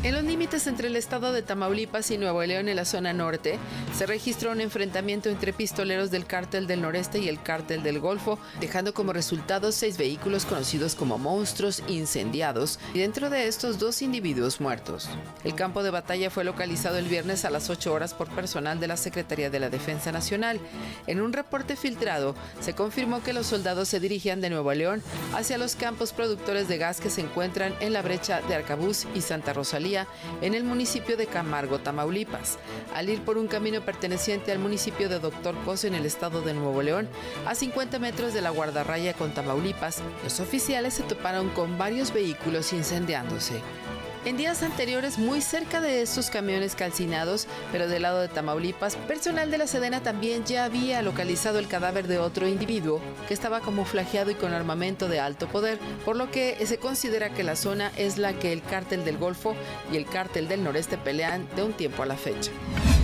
En los límites entre el estado de Tamaulipas y Nuevo León en la zona norte, se registró un enfrentamiento entre pistoleros del Cártel del Noreste y el Cártel del Golfo, dejando como resultado 6 vehículos conocidos como monstruos incendiados y dentro de estos 2 individuos muertos. El campo de batalla fue localizado el viernes a las 8 horas por personal de la Secretaría de la Defensa Nacional. En un reporte filtrado, se confirmó que los soldados se dirigían de Nuevo León hacia los campos productores de gas que se encuentran en la brecha de Arcabuz y Santa Rosalía, en el municipio de Camargo, Tamaulipas. Al ir por un camino perteneciente al municipio de Doctor Pozo en el estado de Nuevo León, a 50 metros de la guardarraya con Tamaulipas, los oficiales se toparon con varios vehículos incendiándose. En días anteriores, muy cerca de estos camiones calcinados, pero del lado de Tamaulipas, personal de la Sedena también ya había localizado el cadáver de otro individuo que estaba camuflajeado y con armamento de alto poder, por lo que se considera que la zona es la que el Cártel del Golfo y el Cártel del Noreste pelean de un tiempo a la fecha.